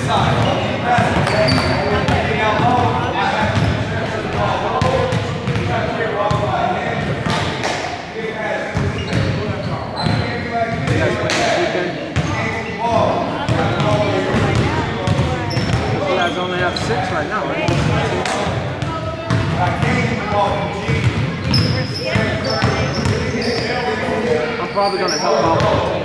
Only have 6 right now, right? I'm probably going to help out.